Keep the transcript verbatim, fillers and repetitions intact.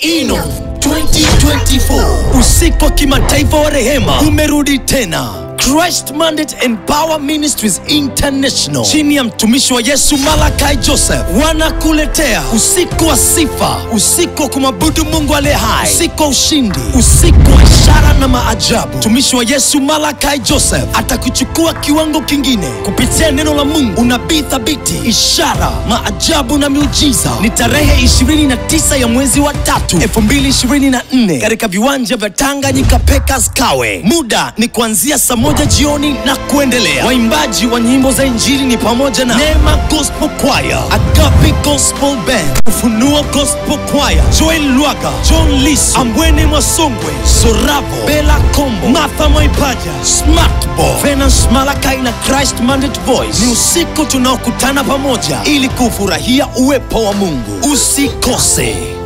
Inom twenty twenty-four, usiku wa kimataifa wa Rehema, Tumerudi Tena. Christ Mandate and Power Ministries International chini ya mtumishi wa Yesu Malakai Joseph wanakuletea usiku wa sifa, usiku wa kumwabudu Mungu aliye hai, usiku wa ushindi, usiku wa ishara na maajabu. Mtumishi wa Yesu Malakai Joseph atakuchukua kiwango kingine kupitia neno la Mungu, unabii thabiti, ishara, maajabu na miujiza. Ni tarehe ishirini na tisa ya mwezi wa tatu elfu mbili ishirini na nne katika viwanja vya Tanganyika Packers Kawe. Muda ni kuanzia saa moja jioni na kuendelea. Waimbaji wa nyimbo za Injili ni pamoja na Rehema Gospel Choir, Agape Gospel Band, Ufunuo Gospel Choir, Joel Luaga, John Lis, Ambwene Mwasongwe, Sorabo, Bella Kombo, Martha Mwaipaja, Smartbo, Venus Malakai na Christ Mandate Voice. Ni usiku tunaokutana pamoja ili kufurahia uwepo wa Mungu. Usikose.